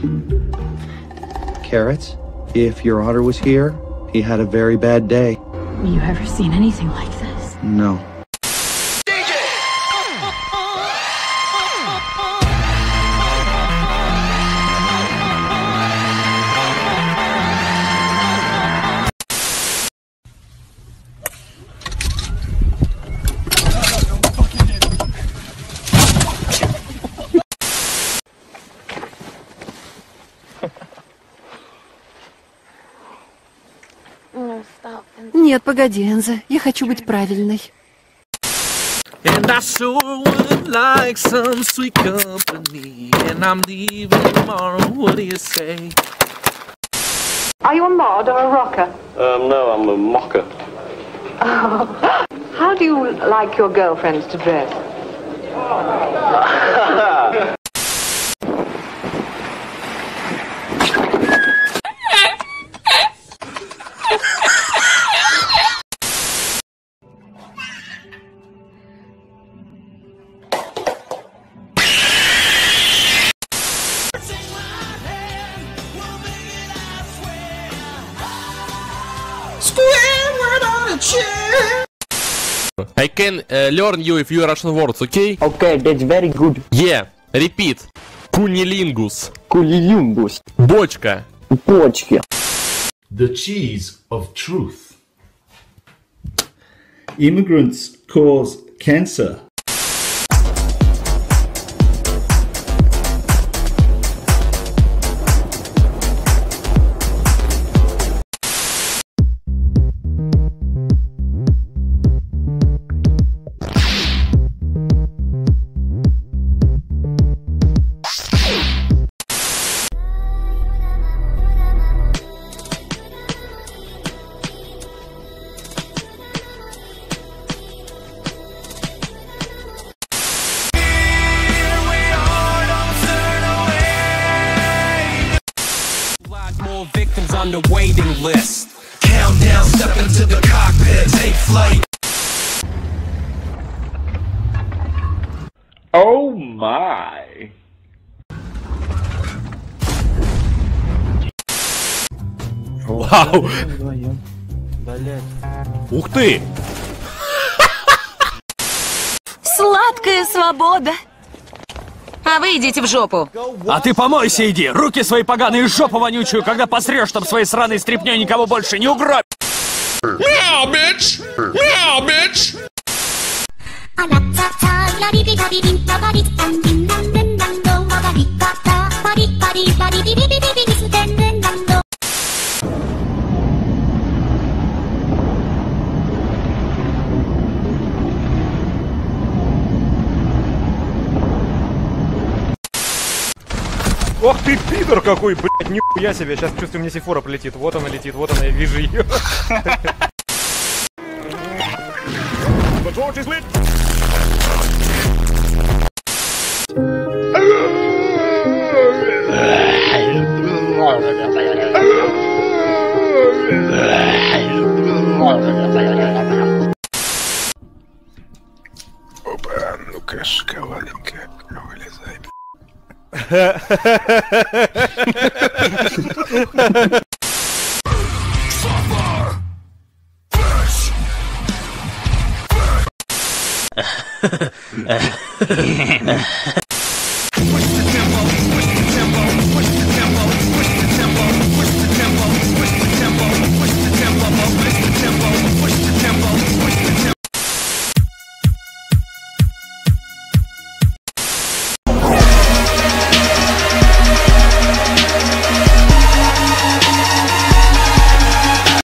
Carrots, if your otter was here, he had a very bad day. You ever seen anything like this? No. Нет, погоди, Энза, я хочу быть правильной. And I sure would like some sweet company. And I'm leaving tomorrow, what do you say? Are you a mod or a rocker? No, I'm a mocker. Oh. How do you like your girlfriends to dress? I can learn you a few Russian words, okay? Okay, that's very good. Yeah, repeat. Кунилингус. Кулилюмбус. Бочка. Почки. The cheese of truth. Immigrants cause cancer. Victims on the waiting list. Countdown, step into the cockpit, take flight. Oh my! Вау! Ух ты! Сладкая свобода. А вы идите в жопу. А ты помойся иди, руки свои поганые, жопу вонючую, когда посрешь, чтоб своей сраной стряпнёй никого больше не угробь. Meow, bitch! Meow, bitch! Ох ты, пидор какой, блядь, нихуя себе. Сейчас чувствую, мне Сефора полетит. Вот она летит, вот она, я вижу ее. Опа, ну-ка, шоколадненькая, вылезай.